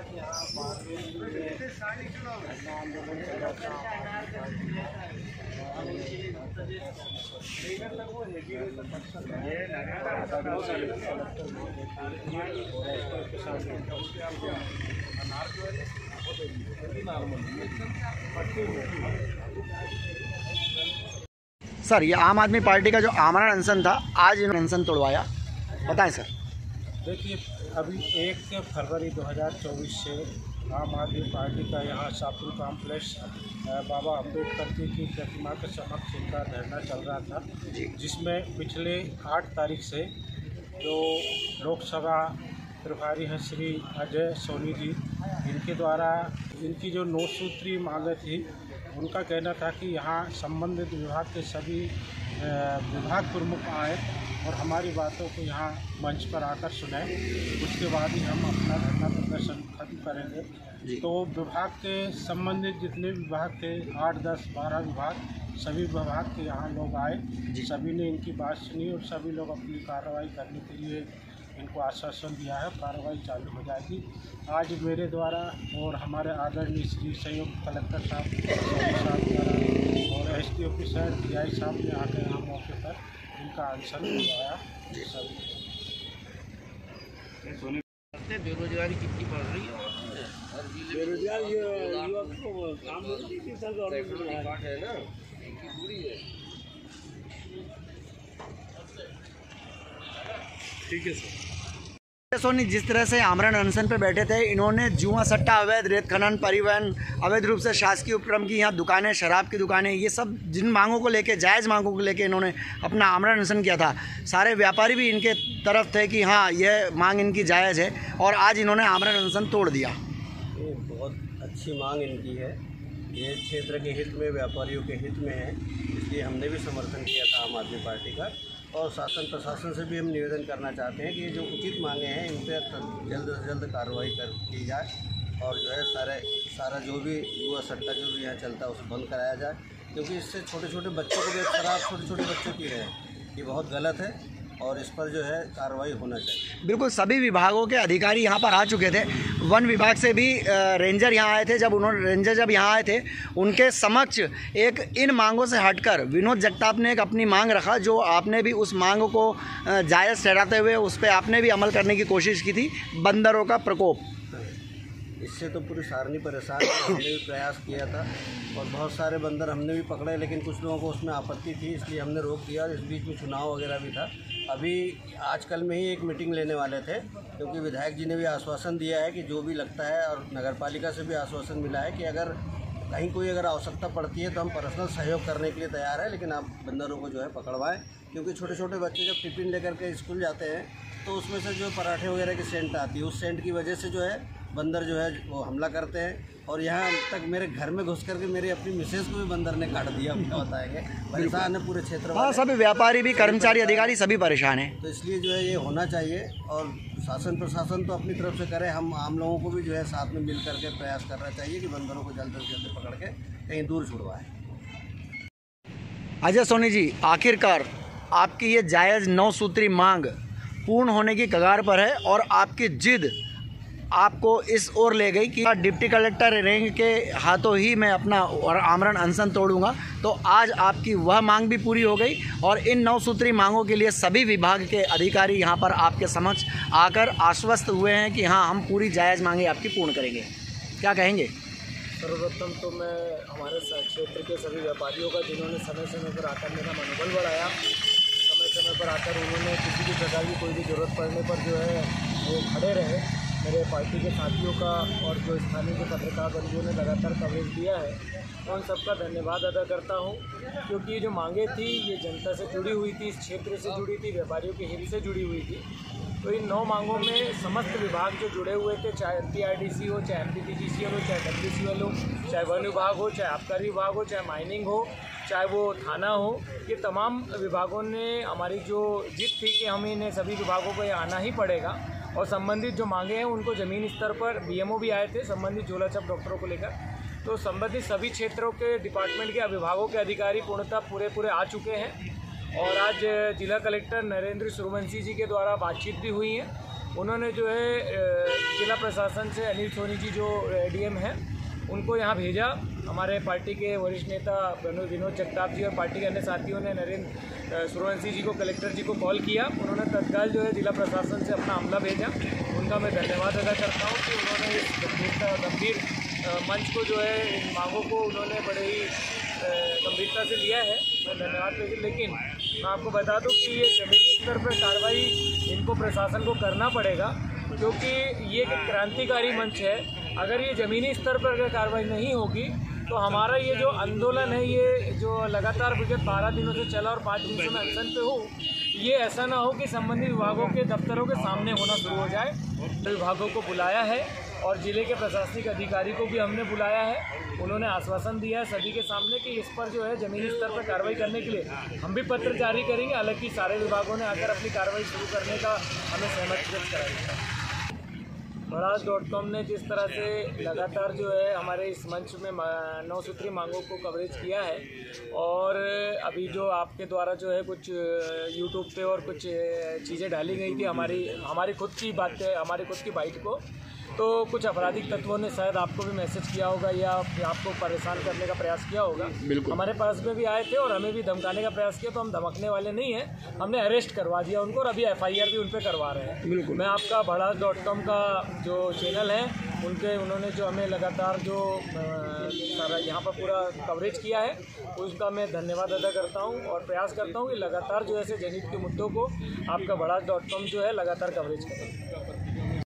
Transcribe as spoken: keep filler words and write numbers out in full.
आज यहाँ आंदोलन चला था। सर, ये आम आदमी पार्टी का जो आमरण अनशन था, आज इन्होंने अनशन तोड़वाया, बताएं सर। देखिए, अभी एक फरवरी दो हज़ार चौबीस से आम आदमी पार्टी का यहाँ शाहपुर कॉम्प्लेक्स बाबा अम्बेडकर जी की प्रतिमा के समक्ष इनका धरना चल रहा था, जिसमें पिछले आठ तारीख से जो लोकसभा प्रभारी हैं श्री अजय सोनी जी, इनके द्वारा इनकी जो नौ सूत्री मांगें थी, उनका कहना था कि यहाँ संबंधित विभाग के सभी विभाग प्रमुख आए और हमारी बातों को यहाँ मंच पर आकर सुनाएं, उसके बाद ही हम अपना धरना प्रदर्शन खत्म करेंगे। तो विभाग के संबंधित जितने विभाग थे, आठ दस बारह विभाग, सभी विभाग के यहाँ लोग आए, सभी ने इनकी बात सुनी और सभी लोग अपनी कार्रवाई करने के लिए इनको आश्वासन दिया है, कार्रवाई चालू हो जाएगी। आज मेरे द्वारा और हमारे आदरणीय श्री संयुक्त कलेक्टर साहब साहब द्वारा और S D officer D I साहब ने आकर यहाँ मौके पर इनका अनशन करवाया। बेरोजगारी कितनी बढ़ रही है? बेरोजगारी युवा को काम है ना, ठीक है सर। सोनी, जिस तरह से आमरण अनशन पे बैठे थे, इन्होंने जुआ सट्टा, अवैध रेत खनन, परिवहन, अवैध रूप से शासकीय उपक्रम की यहाँ दुकानें, शराब की दुकानें, ये सब जिन मांगों को लेके, जायज़ मांगों को लेके इन्होंने अपना आमरण अनशन किया था, सारे व्यापारी भी इनके तरफ थे कि हाँ, यह मांग इनकी जायज़ है, और आज इन्होंने आमरण अनशन तोड़ दिया। ये बहुत अच्छी मांग इनकी है, ये क्षेत्र के हित में, व्यापारियों के हित में है, इसलिए हमने भी समर्थन किया था आम आदमी पार्टी का। और शासन प्रशासन से भी हम निवेदन करना चाहते हैं कि ये जो उचित मांगे हैं, इन पर जल्द से जल्द कार्रवाई कर की जाए और जो है सारे सारा जो भी युवा सट्टा जो भी यहाँ चलता है उसे बंद कराया जाए, क्योंकि इससे छोटे छोटे बच्चों को भी शराब छोटे छोटे बच्चों की है, ये बहुत गलत है और इस पर जो है कार्रवाई होना चाहिए। बिल्कुल, सभी विभागों के अधिकारी यहाँ पर आ चुके थे। वन विभाग से भी रेंजर यहाँ आए थे। जब उन्होंने रेंजर जब यहाँ आए थे, उनके समक्ष एक इन मांगों से हटकर विनोद जगताप ने एक अपनी मांग रखा, जो आपने भी उस मांग को जायज़ ठहराते हुए उस पर आपने भी अमल करने की कोशिश की थी, बंदरों का प्रकोप। इससे तो पूरी सारनी परेशान, हमने भी प्रयास किया था और बहुत सारे बंदर हमने भी पकड़े, लेकिन कुछ लोगों को उसमें आपत्ति थी, इसलिए हमने रोक दिया। और इस बीच में चुनाव वगैरह भी था। अभी आजकल में ही एक मीटिंग लेने वाले थे, क्योंकि विधायक जी ने भी आश्वासन दिया है कि जो भी लगता है, और नगर पालिका से भी आश्वासन मिला है कि अगर कहीं कोई अगर आवश्यकता पड़ती है तो हम पर्सनल सहयोग करने के लिए तैयार है, लेकिन आप बंदरों को जो है पकड़वाएं, क्योंकि छोटे छोटे बच्चे जब टिफिन लेकर के स्कूल जाते हैं तो उसमें से जो पराठे वगैरह की सेंट आती है, उस सेंट की वजह से जो है बंदर जो है वो हमला करते हैं। और यहाँ तक मेरे घर में घुस करके मेरी अपनी मिसेज को भी बंदर ने काट दिया, क्या बताएंगे, परेशान है पूरे क्षेत्र में। हाँ, सभी व्यापारी भी, कर्मचारी, अधिकारी सभी परेशान हैं। तो इसलिए जो है ये होना चाहिए और शासन प्रशासन तो अपनी तरफ से करे, हम आम लोगों को भी जो है साथ में मिल करके प्रयास करना चाहिए कि बंदरों को जल्द से जल्द पकड़ के कहीं दूर छुड़वाएं। अजय सोनी जी, आखिरकार आपकी ये जायज़ नौ सूत्री मांग पूर्ण होने की कगार पर है और आपकी जिद आपको इस ओर ले गई कि डिप्टी कलेक्टर रेंज के हाथों ही मैं अपना और आमरण अनशन तोड़ूंगा। तो आज आपकी वह मांग भी पूरी हो गई और इन नौ सूत्री मांगों के लिए सभी विभाग के अधिकारी यहाँ पर आपके समक्ष आकर आश्वस्त हुए हैं कि हाँ, हम पूरी जायज़ मांगे आपकी पूर्ण करेंगे। क्या कहेंगे? सर्वप्रथम तो मैं हमारे क्षेत्र के सभी व्यापारियों का, जिन्होंने समय समय पर आकर मेरा मनोबल बढ़ाया, समय समय पर आकर उन्होंने किसी भी प्रकार की कोई भी ज़रूरत पड़ने पर जो है वो खड़े रहे, मेरे पार्टी के साथियों का और जो स्थानीय के पत्रकार बंधुओं ने लगातार कवरेज दिया है, उन सबका धन्यवाद अदा करता हूं, क्योंकि ये जो मांगे थी ये जनता से जुड़ी हुई थी, इस क्षेत्र से जुड़ी थी, व्यापारियों के हित से जुड़ी हुई थी। तो इन नौ मांगों में समस्त विभाग जो जुड़े हुए थे, चाहे M P R D C हो, चाहे M P T G C हो, चाहे डब्ल्यू सी एल हो, चाहे वन विभाग हो, चाहे आबकारी विभाग हो, चाहे माइनिंग हो, चाहे वो थाना हो, ये तमाम विभागों ने हमारी जो जिद थी कि हमें इन्हें सभी विभागों को ये आना ही पड़ेगा और संबंधित जो मांगे हैं उनको ज़मीन स्तर पर बी एम ओ भी आए थे संबंधित झोला छाप डॉक्टरों को लेकर। तो संबंधित सभी क्षेत्रों के डिपार्टमेंट के विभागों के अधिकारी पूर्णतः पूरे पूरे आ चुके हैं और आज जिला कलेक्टर नरेंद्र सूर्यवंशी जी के द्वारा बातचीत भी हुई है उन्होंने जो है जिला प्रशासन से अनिल सोनी जी जो डीएम हैं उनको यहाँ भेजा। हमारे पार्टी के वरिष्ठ नेता विनोद जगताप जी और पार्टी के अन्य साथियों ने नरेंद्र सूर्यवंशी जी को, कलेक्टर जी को कॉल किया। उन्होंने तत्काल जो है जिला प्रशासन से अपना अमला भेजा। उनका मैं धन्यवाद अदा करता हूँ कि उन्होंने इस गंभीरता गंभीर मंच को जो है इन मांगों को उन्होंने बड़े ही गंभीरता से लिया है। मैं धन्यवाद भेज लेकिन मैं आपको बता दूं कि ये ज़मीनी स्तर पर कार्रवाई इनको प्रशासन को करना पड़ेगा, क्योंकि ये एक क्रांतिकारी मंच है। अगर ये ज़मीनी स्तर पर अगर कार्रवाई नहीं होगी तो हमारा ये जो आंदोलन है, ये जो लगातार विगत बारह दिनों से चला और पाँच दिन से मैं अनशन पे हूँ, ये ऐसा ना हो कि संबंधित विभागों के दफ्तरों के सामने होना शुरू हो जाए। विभागों को बुलाया है और ज़िले के प्रशासनिक अधिकारी को भी हमने बुलाया है। उन्होंने आश्वासन दिया है सभी के सामने कि इस पर जो है ज़मीनी स्तर पर कार्रवाई करने के लिए हम भी पत्र जारी करेंगे। हालांकि सारे विभागों ने आकर अपनी कार्रवाई शुरू करने का हमें सहमति व्यक्त कराई है। भड़ास डॉट कॉम ने जिस तरह से लगातार जो है हमारे इस मंच में नौ सूत्री मांगों को कवरेज किया है, और अभी जो आपके द्वारा जो है कुछ यूट्यूब पे और कुछ चीज़ें डाली गई थी हमारी हमारी खुद की बातें, हमारी खुद की बाइट को, तो कुछ आपराधिक तत्वों ने शायद आपको भी मैसेज किया होगा या आपको परेशान करने का प्रयास किया होगा। हमारे पास में भी आए थे और हमें भी धमकाने का प्रयास किया, तो हम धमकने वाले नहीं हैं। हमने अरेस्ट करवा दिया उनको और अभी एफआईआर भी उन पर करवा रहे हैं। मैं आपका भड़ास डॉट कॉम का जो चैनल है उनके उन्होंने जो हमें लगातार जो सारा यहाँ पर पूरा कवरेज किया है उसका मैं धन्यवाद अदा करता हूँ और प्रयास करता हूँ कि लगातार जो ऐसे जनहित के मुद्दों को आपका भड़ास डॉट कॉम जो है लगातार कवरेज करें।